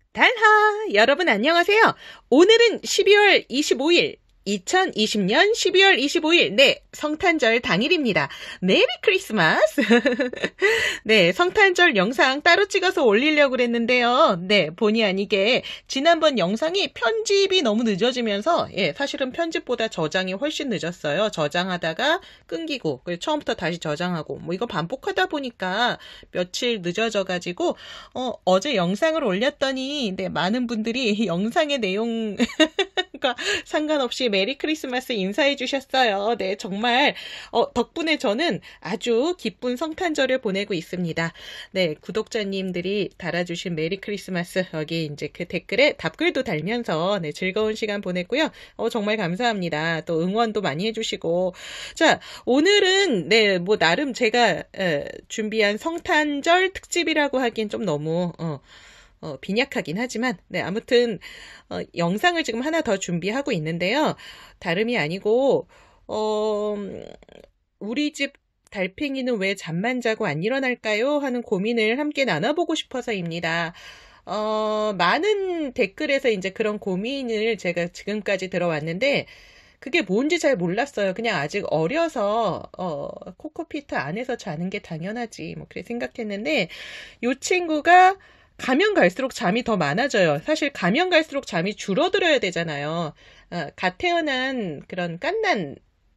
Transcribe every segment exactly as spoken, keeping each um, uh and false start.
달하! 여러분 안녕하세요. 오늘은 십이월 이십오일, 이천이십년 십이월 이십오일, 네, 성탄절 당일입니다. 메리 크리스마스! 네, 성탄절 영상 따로 찍어서 올리려고 그랬는데요. 네, 본의 아니게 지난번 영상이 편집이 너무 늦어지면서, 예, 사실은 편집보다 저장이 훨씬 늦었어요. 저장하다가 끊기고, 처음부터 다시 저장하고, 뭐 이거 반복하다 보니까 며칠 늦어져가지고, 어, 어제 영상을 올렸더니, 네, 많은 분들이 영상의 내용, 상관없이 메리 크리스마스 인사해 주셨어요. 네, 정말 어, 덕분에 저는 아주 기쁜 성탄절을 보내고 있습니다. 네, 구독자님들이 달아주신 메리 크리스마스 여기 이제 그 댓글에 답글도 달면서 네, 즐거운 시간 보냈고요. 어, 정말 감사합니다. 또 응원도 많이 해주시고 자, 오늘은 네, 뭐 나름 제가 에, 준비한 성탄절 특집이라고 하긴 좀 너무 어, 어, 빈약하긴 하지만, 네, 아무튼, 어, 영상을 지금 하나 더 준비하고 있는데요. 다름이 아니고, 어, 우리 집 달팽이는 왜 잠만 자고 안 일어날까요? 하는 고민을 함께 나눠보고 싶어서입니다. 어, 많은 댓글에서 이제 그런 고민을 제가 지금까지 들어왔는데, 그게 뭔지 잘 몰랐어요. 그냥 아직 어려서, 어, 코코피트 안에서 자는 게 당연하지. 뭐, 그래 생각했는데, 요 친구가 가면 갈수록 잠이 더 많아져요. 사실 가면 갈수록 잠이 줄어들어야 되잖아요. 어, 갓 태어난 그런 갓난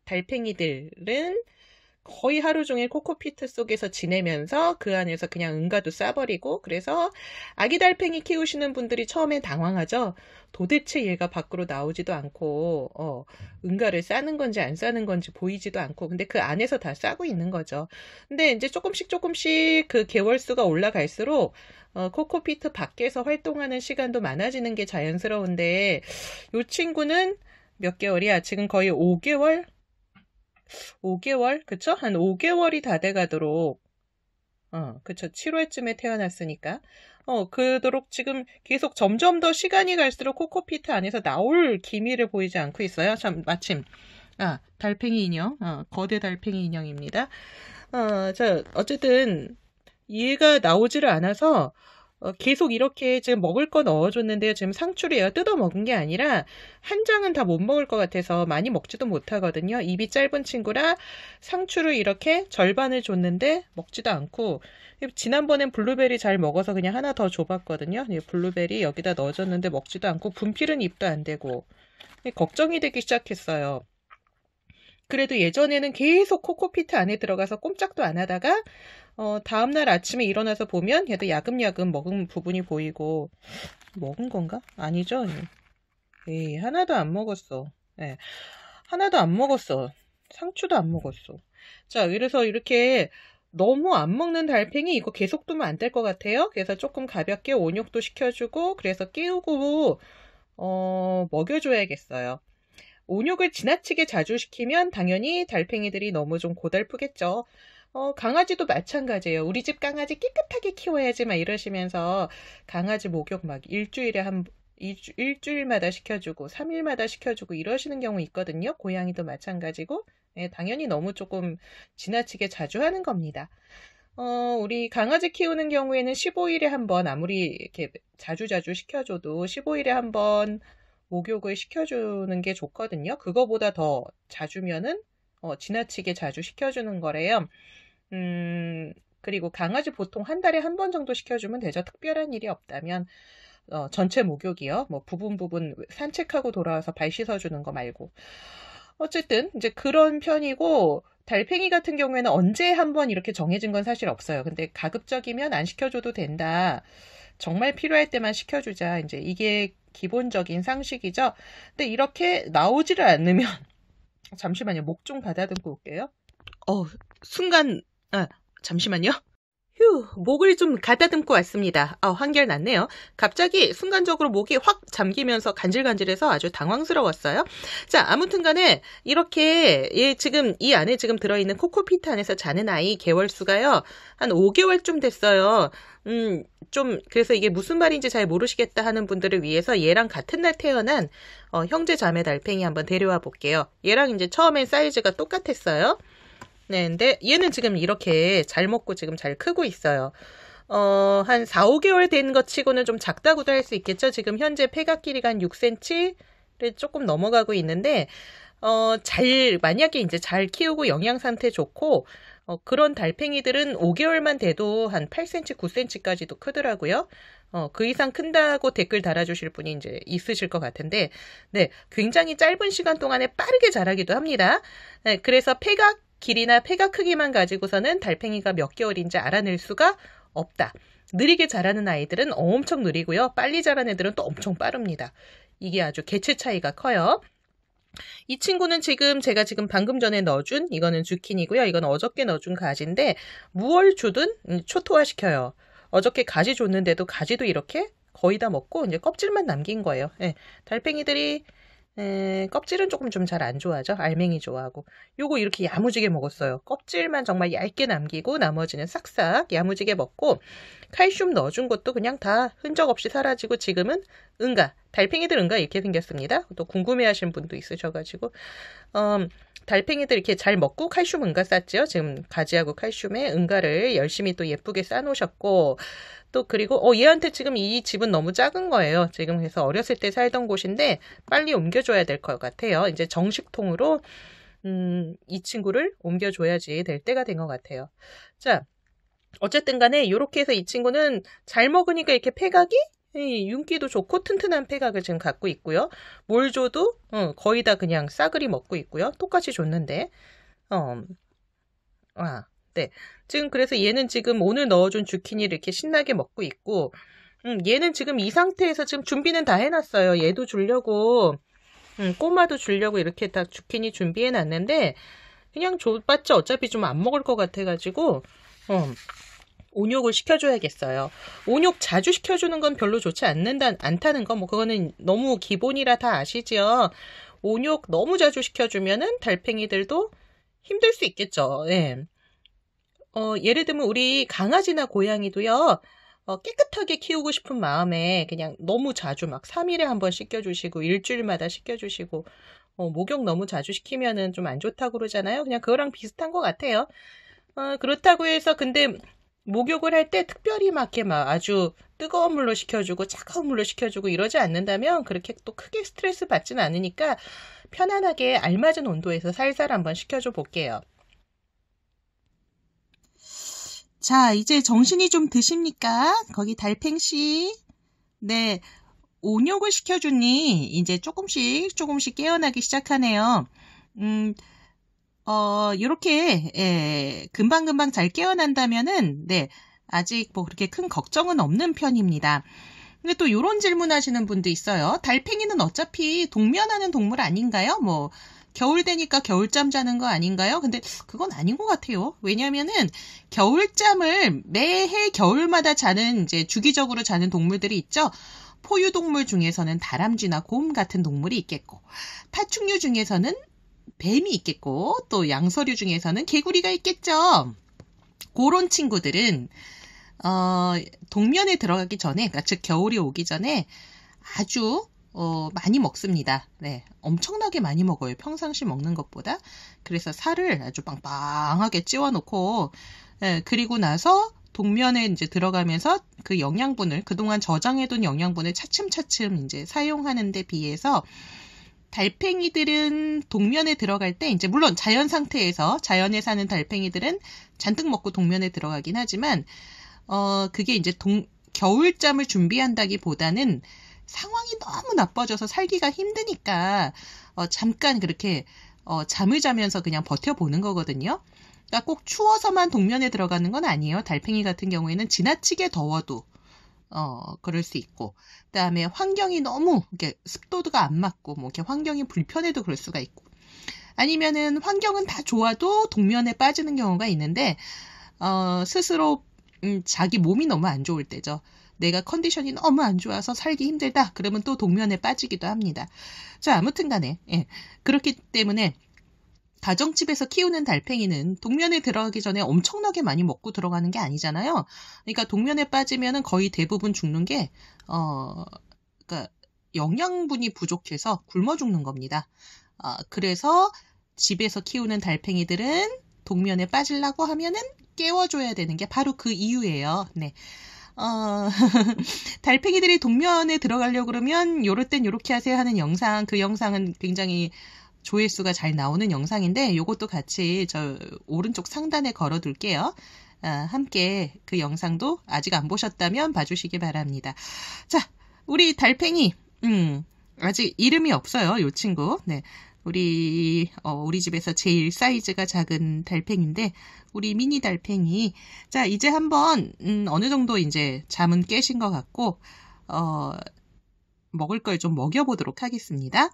달팽이들은 거의 하루 종일 코코피트 속에서 지내면서 그 안에서 그냥 응가도 싸버리고 그래서 아기 달팽이 키우시는 분들이 처음엔 당황하죠. 도대체 얘가 밖으로 나오지도 않고 어, 응가를 싸는 건지 안 싸는 건지 보이지도 않고 근데 그 안에서 다 싸고 있는 거죠. 근데 이제 조금씩 조금씩 그 개월수가 올라갈수록 어, 코코피트 밖에서 활동하는 시간도 많아지는 게 자연스러운데 이 친구는 몇 개월이야? 지금 거의 오 개월? 오 개월? 그쵸? 한 오 개월이 다 돼가도록 어, 그쵸. 칠월쯤에 태어났으니까 어, 그도록 지금 계속 점점 더 시간이 갈수록 코코피트 안에서 나올 기미를 보이지 않고 있어요. 참 마침 아, 달팽이 인형 어, 거대 달팽이 인형입니다. 어, 자, 어쨌든 얘가 나오지를 않아서 어, 계속 이렇게 지금 먹을 거 넣어줬는데요. 지금 상추를 얘가 뜯어 먹은 게 아니라 한 장은 다 못 먹을 것 같아서 많이 먹지도 못하거든요. 입이 짧은 친구라 상추를 이렇게 절반을 줬는데 먹지도 않고 지난번엔 블루베리 잘 먹어서 그냥 하나 더 줘봤거든요. 블루베리 여기다 넣어줬는데 먹지도 않고 분필은 입도 안 대고 걱정이 되기 시작했어요. 그래도 예전에는 계속 코코피트 안에 들어가서 꼼짝도 안 하다가 어, 다음날 아침에 일어나서 보면 얘도 야금야금 먹은 부분이 보이고 먹은 건가? 아니죠? 에이, 하나도 안 먹었어. 네, 하나도 안 먹었어. 상추도 안 먹었어. 자, 그래서 이렇게 너무 안 먹는 달팽이 이거 계속 두면 안 될 것 같아요. 그래서 조금 가볍게 온욕도 시켜주고 그래서 깨우고 어, 먹여줘야겠어요. 온욕을 지나치게 자주 시키면 당연히 달팽이들이 너무 좀 고달프겠죠. 어, 강아지도 마찬가지예요. 우리 집 강아지 깨끗하게 키워야지 막 이러시면서 강아지 목욕 막 일주일에 한 일주, 일주일마다 시켜주고 삼 일마다 시켜주고 이러시는 경우 있거든요. 고양이도 마찬가지고 네, 당연히 너무 조금 지나치게 자주 하는 겁니다. 어, 우리 강아지 키우는 경우에는 십오일에 한 번 아무리 이렇게 자주자주 시켜줘도 십오일에 한 번 목욕을 시켜주는 게 좋거든요. 그거보다 더 자주면은 어, 지나치게 자주 시켜주는 거래요. 음, 그리고 강아지 보통 한 달에 한 번 정도 시켜주면 되죠. 특별한 일이 없다면 어, 전체 목욕이요. 뭐 부분 부분 산책하고 돌아와서 발 씻어주는 거 말고. 어쨌든 이제 그런 편이고 달팽이 같은 경우에는 언제 한 번 이렇게 정해진 건 사실 없어요. 근데 가급적이면 안 시켜줘도 된다. 정말 필요할 때만 시켜주자. 이제 이게 기본적인 상식이죠. 근데 이렇게 나오지를 않으면 잠시만요. 목 좀 가다듬고 올게요. 어, 순간 아, 잠시만요. 휴, 목을 좀 가다듬고 왔습니다. 아, 한결 낫네요. 갑자기 순간적으로 목이 확 잠기면서 간질간질해서 아주 당황스러웠어요. 자, 아무튼 간에 이렇게 얘 지금 이 안에 지금 들어있는 코코피트 안에서 자는 아이 개월수가요. 한 오 개월쯤 됐어요. 음, 좀 그래서 이게 무슨 말인지 잘 모르시겠다 하는 분들을 위해서 얘랑 같은 날 태어난 어, 형제 자매 달팽이 한번 데려와 볼게요. 얘랑 이제 처음엔 사이즈가 똑같았어요. 네, 근데 얘는 지금 이렇게 잘 먹고 지금 잘 크고 있어요. 어, 한 사, 오 개월 된 것 치고는 좀 작다고도 할 수 있겠죠. 지금 현재 폐각 길이가 한 육 센티미터를 조금 넘어가고 있는데, 어, 잘, 만약에 이제 잘 키우고 영양 상태 좋고, 어, 그런 달팽이들은 오 개월만 돼도 한 팔 센티미터, 구 센티미터까지도 크더라고요. 어, 그 이상 큰다고 댓글 달아주실 분이 이제 있으실 것 같은데, 네, 굉장히 짧은 시간 동안에 빠르게 자라기도 합니다. 네, 그래서 폐각 길이나 폐각 크기만 가지고서는 달팽이가 몇 개월인지 알아낼 수가 없다. 느리게 자라는 아이들은 엄청 느리고요. 빨리 자라는 애들은 또 엄청 빠릅니다. 이게 아주 개체 차이가 커요. 이 친구는 지금 제가 지금 방금 전에 넣어준 이거는 주킨이고요. 이건 어저께 넣어준 가지인데 무얼 주든 초토화시켜요. 어저께 가지 줬는데도 가지도 이렇게 거의 다 먹고 이제 껍질만 남긴 거예요. 예, 달팽이들이 에, 껍질은 조금 좀 잘 안 좋아하죠. 알맹이 좋아하고. 요거 이렇게 야무지게 먹었어요. 껍질만 정말 얇게 남기고 나머지는 싹싹 야무지게 먹고 칼슘 넣어준 것도 그냥 다 흔적 없이 사라지고 지금은 응가, 달팽이들 응가 이렇게 생겼습니다. 또 궁금해하시는 분도 있으셔가지고 음, 달팽이들 이렇게 잘 먹고 칼슘 응가 쌌죠. 지금 가지하고 칼슘에 응가를 열심히 또 예쁘게 싸놓으셨고 또 그리고 어 얘한테 지금 이 집은 너무 작은 거예요. 지금 그래서 어렸을 때 살던 곳인데 빨리 옮겨줘야 될 것 같아요. 이제 정식통으로 음, 이 친구를 옮겨줘야지 될 때가 된 것 같아요. 자, 어쨌든 간에 이렇게 해서 이 친구는 잘 먹으니까 이렇게 폐각이 윤기도 좋고 튼튼한 폐각을 지금 갖고 있고요. 뭘 줘도 어, 거의 다 그냥 싸그리 먹고 있고요. 똑같이 줬는데 어, 아, 네. 지금 그래서 얘는 지금 오늘 넣어준 주키니를 이렇게 신나게 먹고 있고 음, 얘는 지금 이 상태에서 지금 준비는 다 해놨어요. 얘도 주려고 음, 꼬마도 주려고 이렇게 다 주키니 준비해놨는데 그냥 줘봤자 어차피 좀 안 먹을 것 같아가지고 어, 온욕을 시켜줘야겠어요. 온욕 자주 시켜주는 건 별로 좋지 않는다, 않다는 거, 뭐, 그거는 너무 기본이라 다 아시죠? 온욕 너무 자주 시켜주면은 달팽이들도 힘들 수 있겠죠. 예. 어, 예를 들면 우리 강아지나 고양이도요, 어, 깨끗하게 키우고 싶은 마음에 그냥 너무 자주 막 삼 일에 한 번 씻겨주시고, 일주일마다 씻겨주시고, 어, 목욕 너무 자주 시키면은 좀 안 좋다고 그러잖아요. 그냥 그거랑 비슷한 것 같아요. 어, 그렇다고 해서 근데 목욕을 할 때 특별히 막 이렇게 막 아주 뜨거운 물로 식혀주고 차가운 물로 식혀주고 이러지 않는다면 그렇게 또 크게 스트레스 받지는 않으니까 편안하게 알맞은 온도에서 살살 한번 식혀줘 볼게요. 자, 이제 정신이 좀 드십니까? 거기 달팽씨. 네, 온욕을 시켜주니 이제 조금씩 조금씩 깨어나기 시작하네요. 음, 어, 요렇게, 예, 금방금방 잘 깨어난다면은, 네, 아직 뭐 그렇게 큰 걱정은 없는 편입니다. 근데 또 요런 질문 하시는 분도 있어요. 달팽이는 어차피 동면하는 동물 아닌가요? 뭐, 겨울 되니까 겨울잠 자는 거 아닌가요? 근데 그건 아닌 것 같아요. 왜냐면은 겨울잠을 매해 겨울마다 자는, 이제 주기적으로 자는 동물들이 있죠. 포유동물 중에서는 다람쥐나 곰 같은 동물이 있겠고, 파충류 중에서는 뱀이 있겠고 또 양서류 중에서는 개구리가 있겠죠. 그런 친구들은 어, 동면에 들어가기 전에, 그러니까 즉 겨울이 오기 전에 아주 어, 많이 먹습니다. 네, 엄청나게 많이 먹어요. 평상시 먹는 것보다. 그래서 살을 아주 빵빵하게 찌워놓고 예, 그리고 나서 동면에 이제 들어가면서 그 영양분을 그동안 저장해둔 영양분을 차츰차츰 이제 사용하는 데 비해서 달팽이들은 동면에 들어갈 때 이제 물론 자연 상태에서 자연에 사는 달팽이들은 잔뜩 먹고 동면에 들어가긴 하지만 어 그게 이제 동, 겨울잠을 준비한다기보다는 상황이 너무 나빠져서 살기가 힘드니까 어 잠깐 그렇게 어 잠을 자면서 그냥 버텨보는 거거든요. 그러니까 꼭 추워서만 동면에 들어가는 건 아니에요. 달팽이 같은 경우에는 지나치게 더워도 어, 그럴 수 있고, 그 다음에 환경이 너무, 이렇게 습도가 안 맞고, 뭐, 이렇게 환경이 불편해도 그럴 수가 있고, 아니면은 환경은 다 좋아도 동면에 빠지는 경우가 있는데, 어, 스스로, 음, 자기 몸이 너무 안 좋을 때죠. 내가 컨디션이 너무 안 좋아서 살기 힘들다. 그러면 또 동면에 빠지기도 합니다. 자, 아무튼 간에, 예. 그렇기 때문에, 가정집에서 키우는 달팽이는 동면에 들어가기 전에 엄청나게 많이 먹고 들어가는 게 아니잖아요. 그러니까 동면에 빠지면은 거의 대부분 죽는 게, 어, 그러니까 영양분이 부족해서 굶어 죽는 겁니다. 어, 그래서 집에서 키우는 달팽이들은 동면에 빠지려고 하면은 깨워줘야 되는 게 바로 그 이유예요. 네. 어, 달팽이들이 동면에 들어가려고 그러면 요럴 땐 요렇게 하세요 하는 영상, 그 영상은 굉장히 조회수가 잘 나오는 영상인데 요것도 같이 저 오른쪽 상단에 걸어 둘게요. 아, 함께 그 영상도 아직 안 보셨다면 봐주시기 바랍니다. 자, 우리 달팽이, 음, 아직 이름이 없어요, 요 친구. 네. 우리, 어, 우리 집에서 제일 사이즈가 작은 달팽인데, 우리 미니 달팽이. 자, 이제 한번, 음, 어느 정도 이제 잠은 깨신 것 같고, 어, 먹을 걸 좀 먹여보도록 하겠습니다.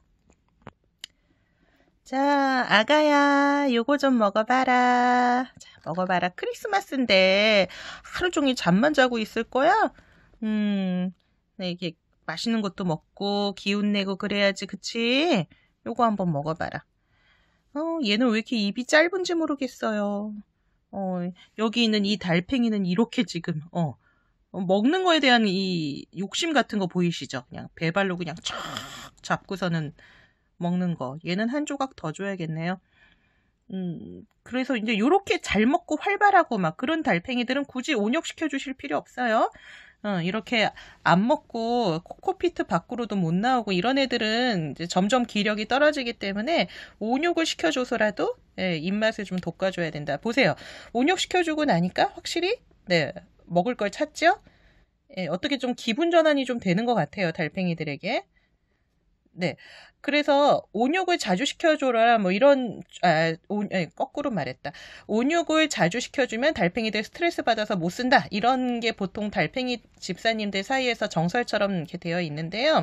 자, 아가야, 요거 좀 먹어봐라. 자, 먹어봐라. 크리스마스인데, 하루 종일 잠만 자고 있을 거야? 음, 네, 이게 맛있는 것도 먹고, 기운 내고 그래야지, 그치? 요거 한번 먹어봐라. 어, 얘는 왜 이렇게 입이 짧은지 모르겠어요. 어, 여기 있는 이 달팽이는 이렇게 지금, 어, 어, 먹는 거에 대한 이 욕심 같은 거 보이시죠? 그냥 배발로 그냥 촥 잡고서는 먹는 거. 얘는 한 조각 더 줘야겠네요. 음, 그래서 이제 요렇게 잘 먹고 활발하고 막 그런 달팽이들은 굳이 온욕시켜 주실 필요 없어요. 어, 이렇게 안 먹고 코코피트 밖으로도 못 나오고 이런 애들은 이제 점점 기력이 떨어지기 때문에 온욕을 시켜줘서라도 예, 입맛을 좀 돋궈줘야 된다. 보세요. 온욕시켜주고 나니까 확실히 네, 먹을 걸 찾죠? 예, 어떻게 좀 기분 전환이 좀 되는 것 같아요. 달팽이들에게. 네. 그래서 온욕을 자주 시켜줘라 뭐 이런 아, 온, 아니, 거꾸로 말했다. 온욕을 자주 시켜주면 달팽이들 스트레스 받아서 못 쓴다. 이런 게 보통 달팽이 집사님들 사이에서 정설처럼 이렇게 되어 있는데요.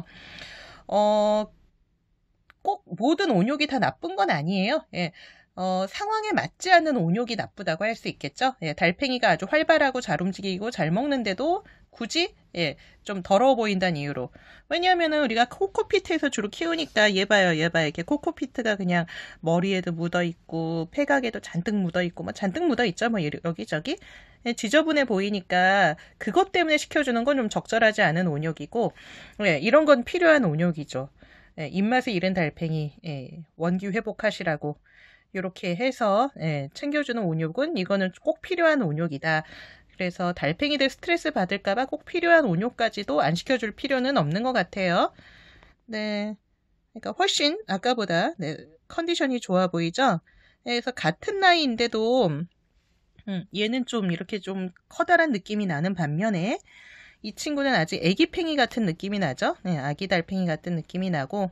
어, 꼭 모든 온욕이 다 나쁜 건 아니에요. 예. 어, 상황에 맞지 않는 온욕이 나쁘다고 할 수 있겠죠. 예, 달팽이가 아주 활발하고 잘 움직이고 잘 먹는데도 굳이 예, 좀 더러워 보인다는 이유로. 왜냐하면은 우리가 코코피트에서 주로 키우니까 얘 봐요, 얘 봐요. 이렇게 코코피트가 그냥 머리에도 묻어 있고 폐각에도 잔뜩 묻어 있고 뭐 잔뜩 묻어 있죠, 뭐 여기저기. 예, 지저분해 보이니까 그것 때문에 시켜주는 건 좀 적절하지 않은 온욕이고, 예, 이런 건 필요한 온욕이죠. 예, 입맛에 이른 달팽이 예, 원기 회복하시라고. 이렇게 해서 예, 챙겨주는 온욕은 이거는 꼭 필요한 온욕이다. 그래서 달팽이들 스트레스 받을까봐 꼭 필요한 온욕까지도 안 시켜줄 필요는 없는 것 같아요. 네, 그러니까 훨씬 아까보다 네, 컨디션이 좋아 보이죠? 그래서 같은 나이인데도 음, 얘는 좀 이렇게 좀 커다란 느낌이 나는 반면에 이 친구는 아직 애기팽이 같은 느낌이 나죠? 네, 아기 달팽이 같은 느낌이 나고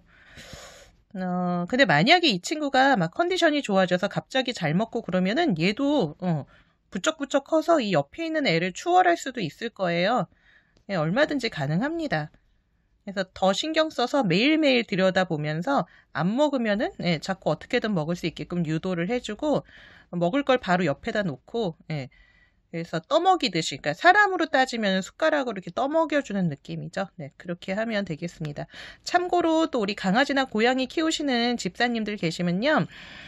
어, 근데 만약에 이 친구가 막 컨디션이 좋아져서 갑자기 잘 먹고 그러면은 얘도, 어, 부쩍부쩍 커서 이 옆에 있는 애를 추월할 수도 있을 거예요. 예, 얼마든지 가능합니다. 그래서 더 신경 써서 매일매일 들여다보면서 안 먹으면은, 예, 자꾸 어떻게든 먹을 수 있게끔 유도를 해주고, 먹을 걸 바로 옆에다 놓고, 예, 그래서 떠먹이듯이, 그러니까 사람으로 따지면 숟가락으로 이렇게 떠먹여주는 느낌이죠. 네, 그렇게 하면 되겠습니다. 참고로 또 우리 강아지나 고양이 키우시는 집사님들 계시면요.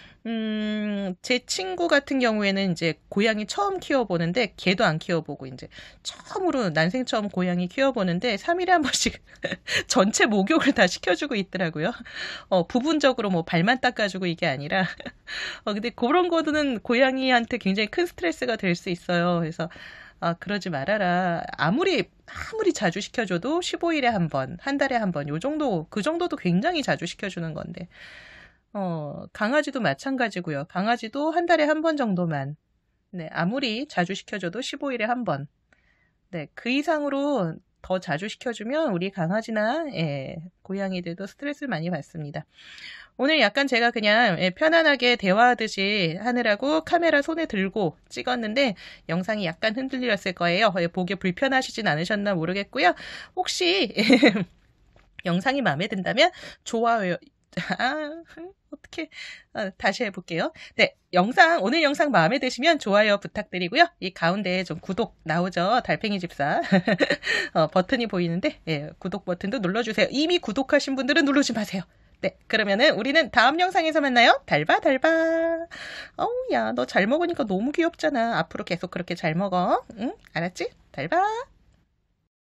음, 제 친구 같은 경우에는 이제 고양이 처음 키워보는데 개도 안 키워보고 이제 처음으로 난생 처음 고양이 키워보는데 삼 일에 한 번씩 전체 목욕을 다 시켜주고 있더라고요. 어, 부분적으로 뭐 발만 닦아주고 이게 아니라 어, 근데 그런 거는 고양이한테 굉장히 큰 스트레스가 될 수 있어요. 그래서 아, 그러지 말아라. 아무리 아무리 자주 시켜줘도 십오 일에 한 번, 한 달에 한 번, 요 정도, 그 정도도 굉장히 자주 시켜주는 건데. 어, 강아지도 마찬가지고요. 강아지도 한 달에 한 번 정도만. 네, 아무리 자주 시켜줘도 십오 일에 한 번. 네, 그 이상으로 더 자주 시켜주면 우리 강아지나 예, 고양이들도 스트레스를 많이 받습니다. 오늘 약간 제가 그냥 예, 편안하게 대화하듯이 하느라고 카메라 손에 들고 찍었는데 영상이 약간 흔들렸을 거예요. 예, 보기 불편하시진 않으셨나 모르겠고요. 혹시 영상이 마음에 든다면 좋아요. 아, 어떻게 아, 다시 해볼게요. 네, 영상 오늘 영상 마음에 드시면 좋아요 부탁드리고요. 이 가운데에 좀 구독 나오죠. 달팽이 집사 어, 버튼이 보이는데 예, 구독 버튼도 눌러주세요. 이미 구독하신 분들은 누르지 마세요. 네, 그러면은 우리는 다음 영상에서 만나요. 달바 달바. 어우 야, 너 잘 먹으니까 너무 귀엽잖아. 앞으로 계속 그렇게 잘 먹어. 응? 알았지? 달바.